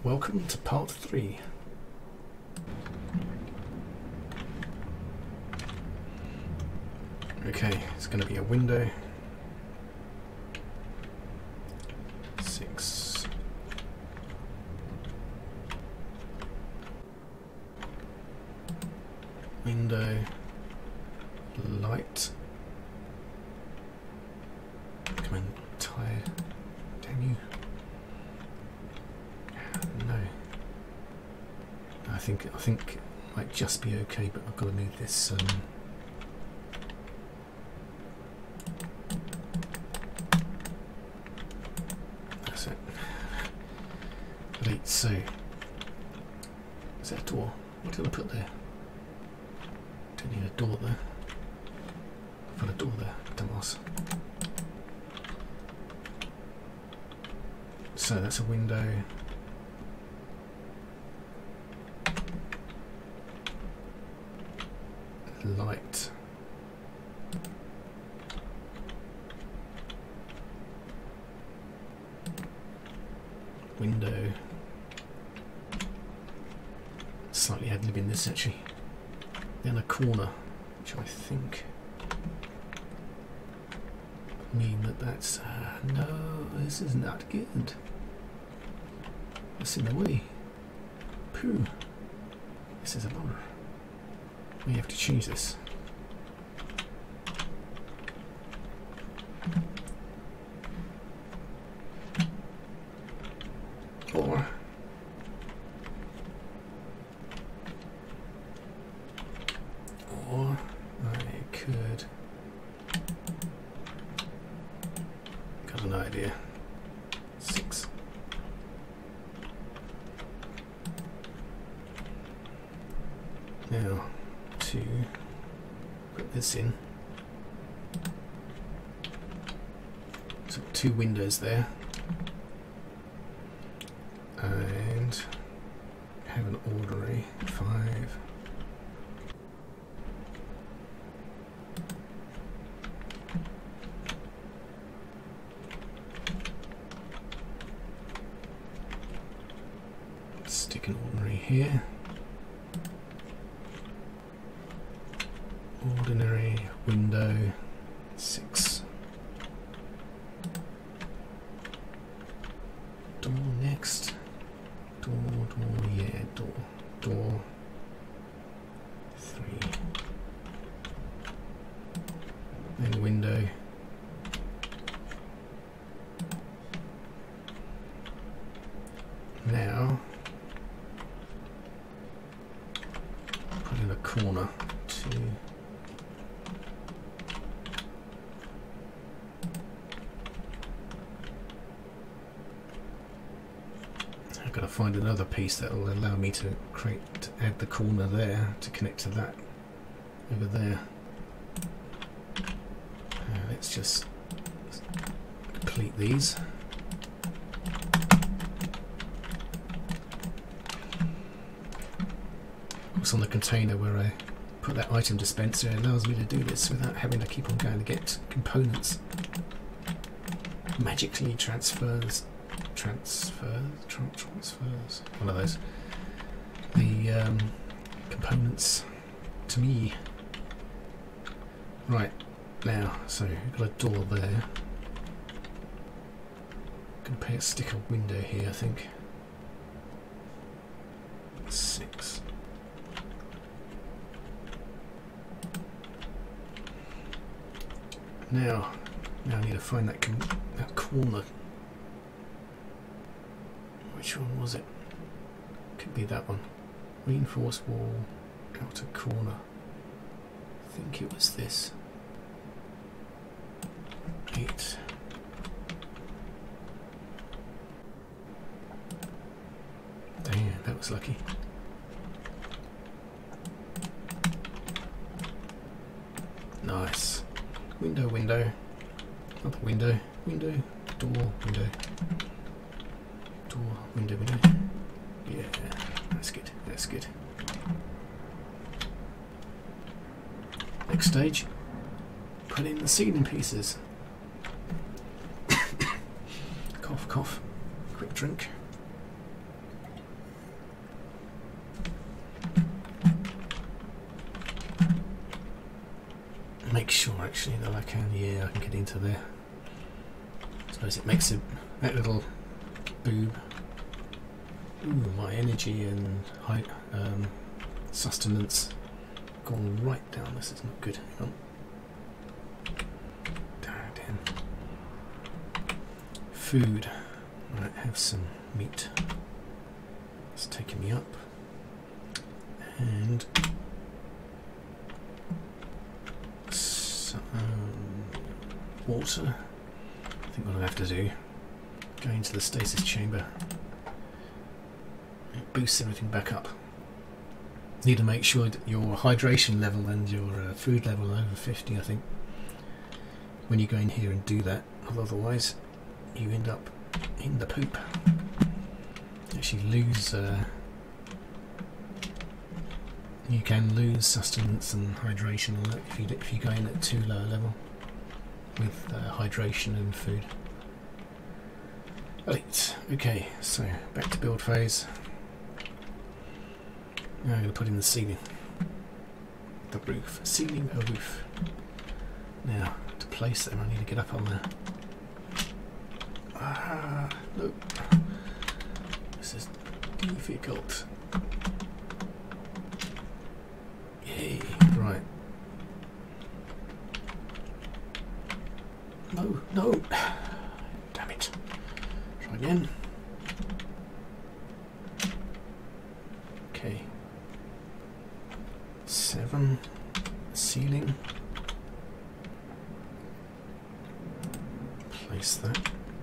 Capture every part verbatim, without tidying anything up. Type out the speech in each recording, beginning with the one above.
welcome to part three. Okay, it's going to be a window. Six. Window. Light. Come on, tire. Damn you. No. I think I think it might just be okay, but I've got to move this. Um, that's it. Right, so is that a door? What did I put there? Don't need a door there. I put a door there, dumbass. So that's a window. Light. Window. Slightly ad-libbing this actually. Then a corner, which I think mean that that's uh, no, this is not good. That's in the way. Pooh. This is a bummer. We have to change this. Or or I could got an idea. Six. Now to put this in. So two windows there, and have an ordinary five. Stick an ordinary here. Ordinary window six. Door next. Door, door, yeah, door, door. Three. Then window. Now put in a corner. Two. I've got to find another piece that will allow me to create, to add the corner there to connect to that over there. Uh, let's just complete these. It's on the container where I put that item dispenser. It allows me to do this without having to keep on going to get components. Magically transfers. Transfer, tra transfers, one of those. The um, components to me. Right, now, so we've got a door there. Gonna pay a stick a window here, I think. Six. Now, now I need to find that com that corner. Which one was it? Could be that one. Reinforced wall, outer corner. I think it was this. Eight. Damn, that was lucky. Nice. Window, window. Another window, window, door, window. Door, window, window. Yeah, that's good, that's good. Next stage, put in the ceiling pieces. Cough, cough. Quick drink. actually, though I can, yeah, I can get into there. I suppose it makes it, that little boob. Ooh, my energy and high, um, sustenance gone right down. This is not good. Hang on. Damn, damn. Food. Right, have some meat. It's taking me up. And some water. I think what I'll have to do, go into the stasis chamber. It boosts everything back up. Need to make sure that your hydration level and your uh, food level are over fifty, I think, when you go in here and do that. Otherwise, you end up in the poop. You actually lose. Uh, you can lose sustenance and hydration on that if you if you go in at too low a level with uh, hydration and food. Right. Okay. So back to build phase. Now I'm going to put in the ceiling. The roof. Ceiling a roof. Now, to place them, I need to get up on there. Ah, no. This is difficult. Yay. Right. No, no. Damn it. Try again. Okay. Seven. Ceiling. Place that.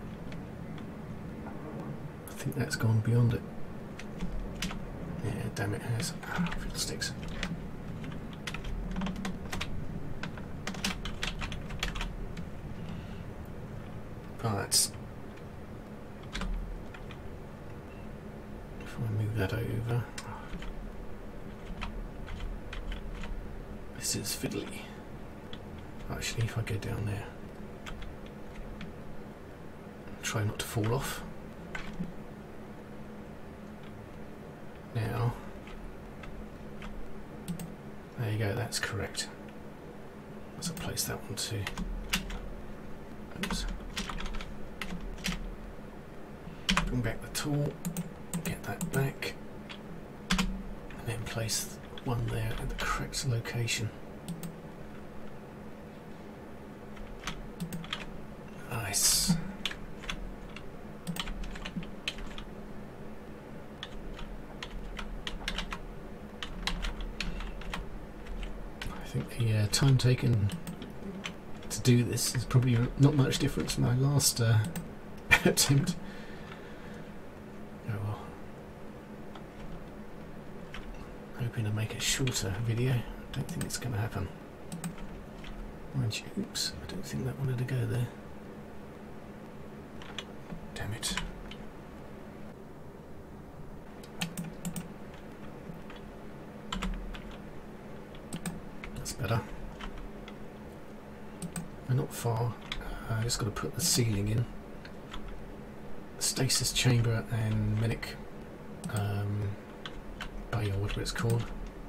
I think that's gone beyond it. Yeah, damn it has. Ah, fiddlesticks. Oh, that's. If I move that over. This is fiddly. Actually, if I go down there, try not to fall off. Now, there you go, that's correct. Let's place that one too. Oops. Bring back the tool, get that back, and then place one there at the correct location. Nice. I think the uh, time taken to do this is probably not much different from my last uh, attempt. Oh well. Hoping to make a shorter video. Don't think it's going to happen. Mind you, oops, I don't think that wanted to go there. Damn it. That's better. We're not far. Uh, I just got to put the ceiling in. Stasis chamber and Mimic um, Bay, or whatever it's called.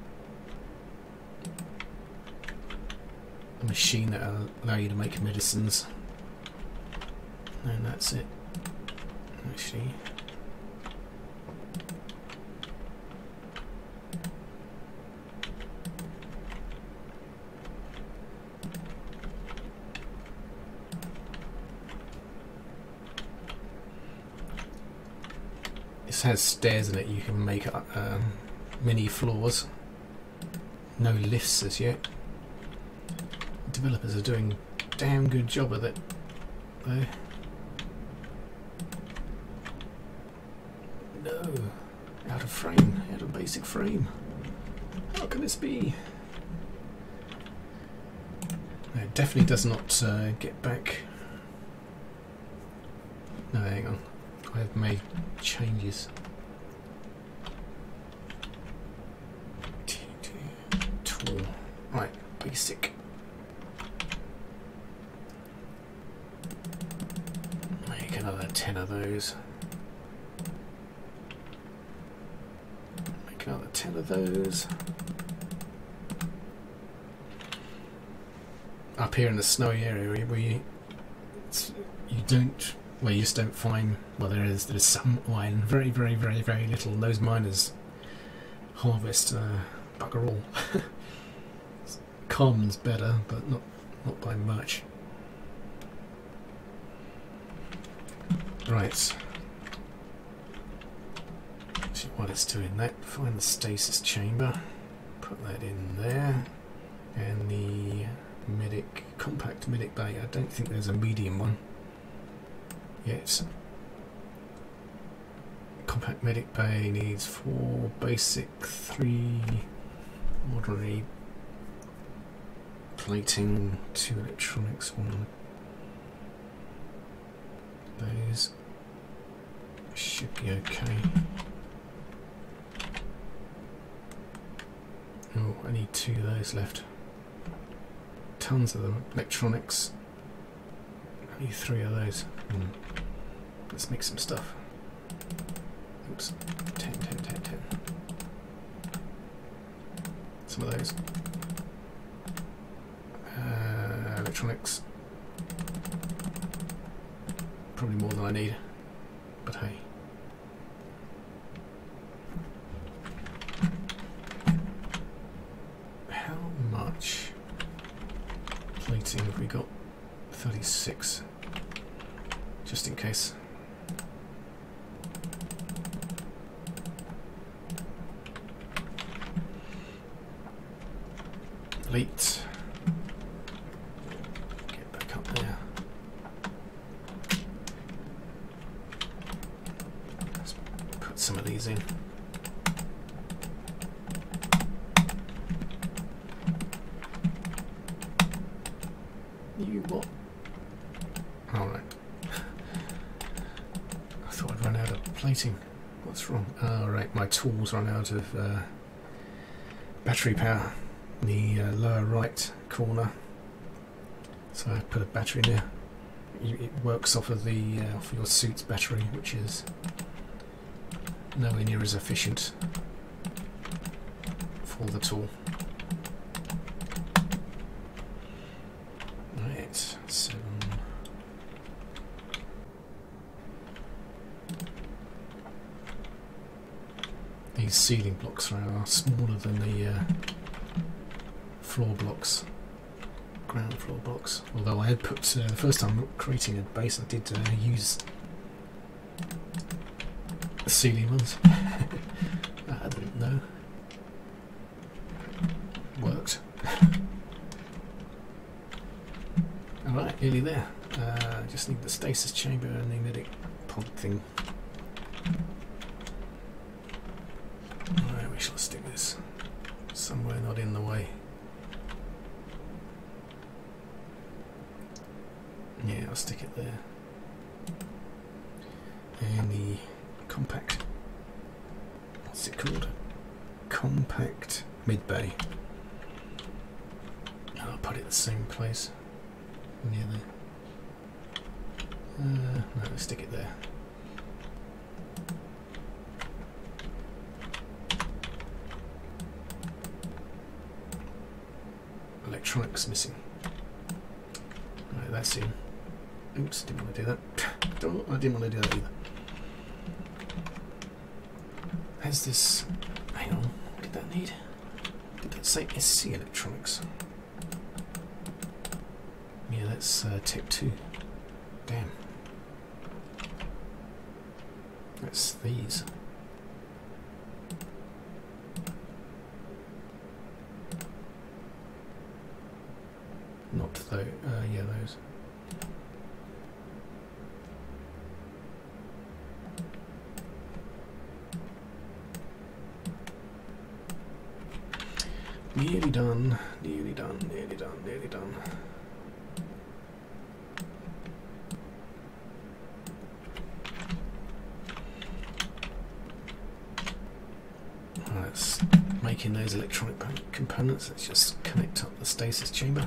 A machine that will allow you to make medicines. And that's it. Actually, this has stairs in it. You can make um, mini floors. No lifts as yet. Developers are doing a damn good job of it, though. No, out of frame, out of basic frame. How can this be? No, it definitely does not uh, get back. No, hang on. I have made changes. Tool. Right, basic. Make another ten of those. Make another ten of those. up here in the snowy area where you, it's, you don't, well, you just don't find, well, there is there's some iron, very, very, very, very little. And those miners harvest uh, bugger all. Common's better, but not not by much. Right. See while it's doing that, find the stasis chamber, put that in there, and the medic, compact medic bay. I don't think there's a medium one yet. Compact medic bay needs four basic, three ordinary plating, two electronics, one. Those should be okay. Oh, I need two of those left. Tons of them. Electronics. I need three of those. Hmm. Let's make some stuff. Oops. ten, ten, ten, ten. Some of those. Uh, electronics. Probably more than I need. But hey. How much plating have we got? thirty-six. Just in case. Elite. Get back up there. Let's put some of these in. You what? Alright. I thought I'd run out of plating. What's wrong? Alright, my tools run out of uh, battery power. The uh, lower right corner, so I put a battery in there. It works off of the uh, off of your suit's battery, which is nowhere near as efficient for the tool. Right, seven. These ceiling blocks are smaller than the uh, floor blocks, ground floor blocks. Although I had put, uh, the first time creating a base, I did uh, use the ceiling ones. I didn't know. Worked. Alright, nearly there. Uh, just need the stasis chamber and the medic pod thing. Alright, we shall stick this somewhere not in the way. Yeah, I'll stick it there. And the compact, what's it called? Compact mid-bay. I'll put it in the same place. Near there. Uh, no, let's stick it there. Electronics missing. Right, that's in. Oops, didn't want to do that. Don't, I didn't want to do that either. Has this... Hang on, what did that need? Did that say S C electronics? Yeah, that's uh, Tech two. Damn. That's these. Not though. Uh, yeah, those. Nearly done, nearly done, nearly done, nearly done. Let's making those electronic components. Let's just connect up the stasis chamber.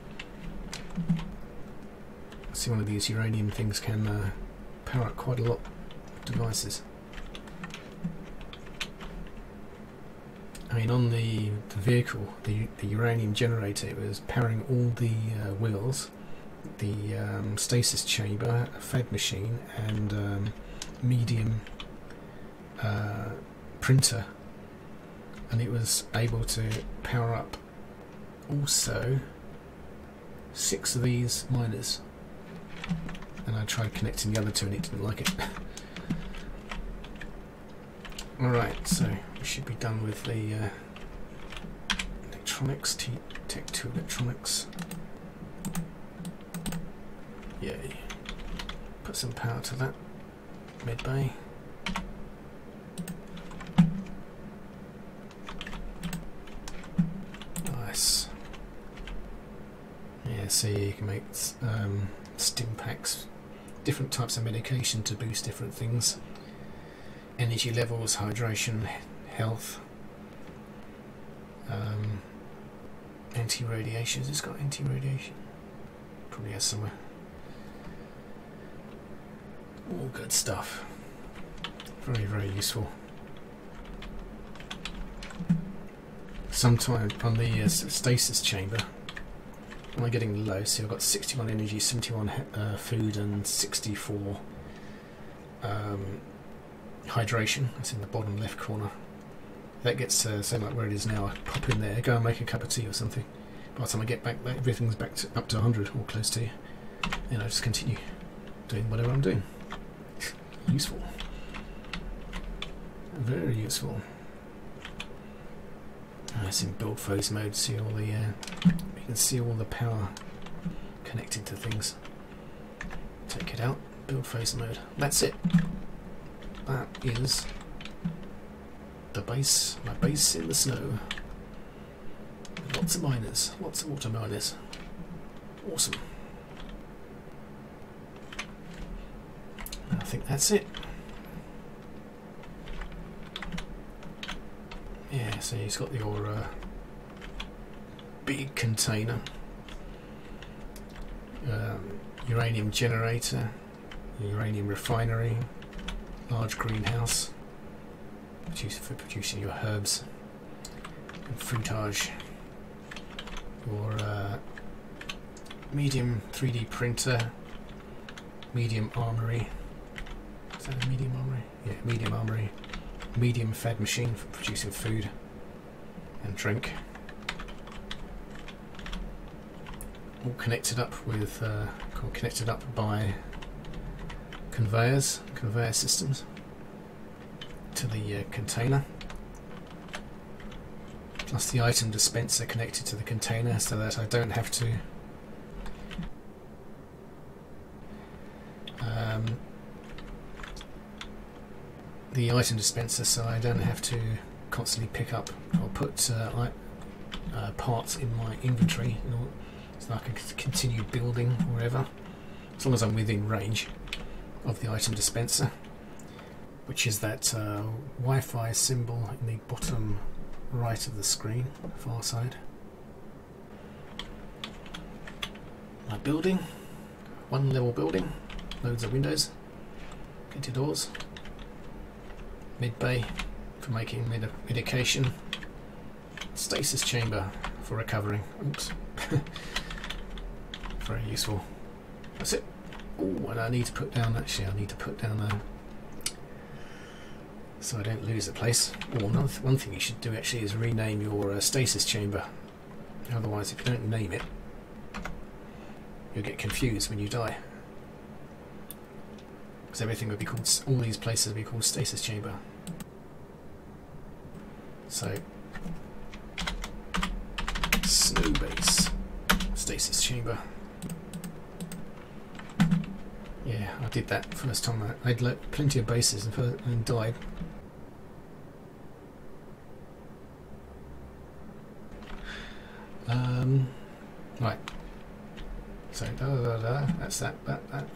See, one of these uranium things can uh, power up quite a lot of devices. mean, on the, the vehicle, the, the uranium generator, it was powering all the uh, wheels, the um, stasis chamber, a fed machine, and um, medium uh, printer, and it was able to power up also six of these miners. And I tried connecting the other two and it didn't like it. Alright, so we should be done with the uh, electronics, T Tech two electronics. Yay. Put some power to that. Mid bay. Nice. Yeah, see, you can make um, stim packs, different types of medication to boost different things. Energy levels, hydration, health, um, anti-radiation. Has this got anti-radiation? Probably has somewhere. All good stuff. Very, very useful. Sometime on the uh, stasis chamber, am I getting low? See, I've got sixty-one energy, seventy-one uh, food, and sixty-four um, hydration. That's in the bottom left corner. That gets uh, same like where it is now. I pop in there, go and make a cup of tea or something. By the time I get back, everything's back to, up to one hundred or close to. And I just continue doing whatever I'm doing. Useful. Very useful. It's in build phase mode. See all the, uh, you can see all the power connected to things. Take it out. Build phase mode. That's it. That is the base. My base in the snow. Lots of miners. Lots of water miners. Awesome. I think that's it. Yeah, so he's got your uh, big container, um, uranium generator, uranium refinery, large greenhouse produce for producing your herbs, and fruitage, your uh, medium three D printer, medium armory. Is that a medium armory? Yeah, medium armory. Medium fed machine for producing food and drink. All connected up with, uh, connected up by conveyors, conveyor systems to the uh, container. Plus the item dispenser connected to the container so that I don't have to um, the item dispenser, so I don't have to constantly pick up or put uh, I, uh, parts in my inventory, you know, so I can continue building wherever, as long as I'm within range of the item dispenser, which is that uh, Wi-Fi symbol in the bottom right of the screen, far side. My building, one level building, loads of windows, plenty of doors. Mid bay for making med medication, stasis chamber for recovering. Oops. Very useful. That's it. Oh, and I need to put down, actually I need to put down a, so I don't lose the place. Oh, another th one thing you should do actually is rename your uh, stasis chamber. Otherwise, if you don't name it, you'll get confused when you die. Because everything would be called, all these places would be called stasis chamber. So, snow base, stasis chamber. Yeah, I did that first time. I had like plenty of bases and, and died. Um, right. So, da da da da. That's that. That that.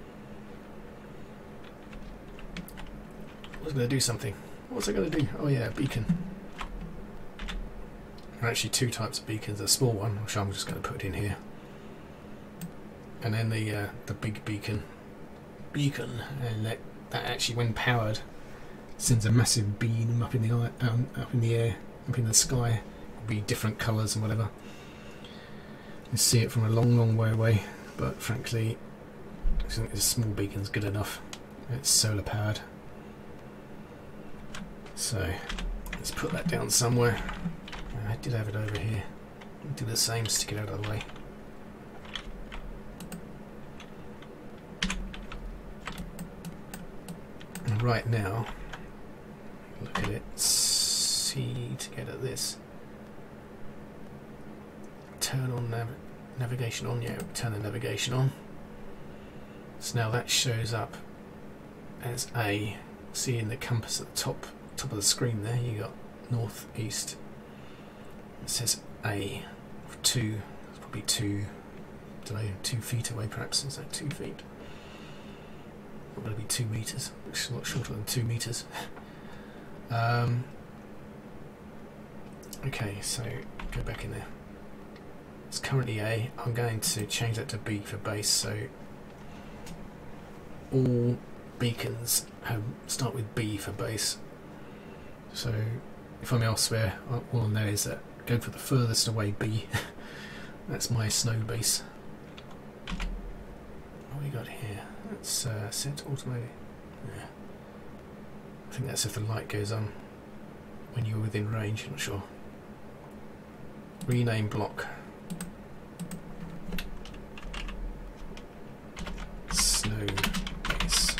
I was going to do something. What was I going to do? Oh yeah, beacon. There are actually two types of beacons. A small one, which I'm just going to put in here, and then the uh, the big beacon. Beacon, and that that actually, when powered, sends a massive beam up in the um, up in the air up in the sky, it'll be different colours and whatever. You see it from a long, long way away, but frankly, I think this small beacon's good enough. It's solar powered. So let's put that down somewhere. I did have it over here. I'll do the same, stick it out of the way. And right now, look at it, see to get at this. Turn on nav navigation on, yeah, turn the navigation on. So now that shows up as A. See in the compass at the top top of the screen there, you got north, east. It says A for two, it's probably two, I don't know, two feet away perhaps. Is that two feet? Not going to be two meters, which is a lot shorter than two meters. um, okay, so go back in there. It's currently A. I'm going to change that to B for base, so all beacons have start with B for base. So if I'm elsewhere, all I know is that go for the furthest away B. That's my snow base. What have we got here? Let's uh, set automatic. Yeah. I think that's if the light goes on when you're within range. I'm not sure. Rename block. Snow base.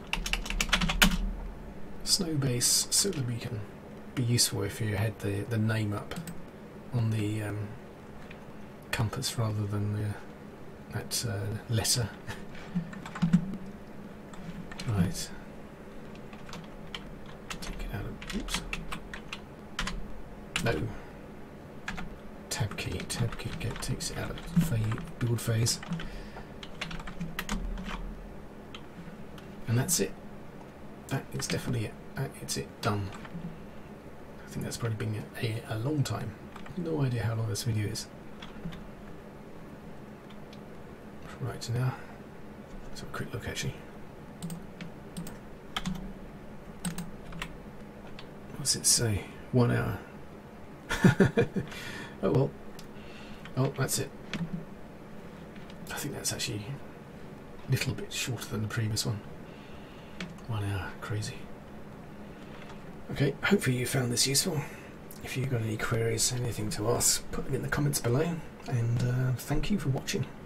Snow base solar beacon. Be useful if you had the the name up on the um, compass rather than the, that uh, letter. Right. Take it out of. Oops. No. Tab key. Tab key get, takes it out of phase, build phase. And that's it. That is definitely it. That, it's it. Done. I think that's probably been a, a long time. No idea how long this video is. Right, now let's have a quick look actually. What's it say? One hour. Oh well. Oh, that's it. I think that's actually a little bit shorter than the previous one. One hour. Crazy. Okay, hopefully you found this useful. If you've got any queries, anything to ask, put them in the comments below. And uh, thank you for watching.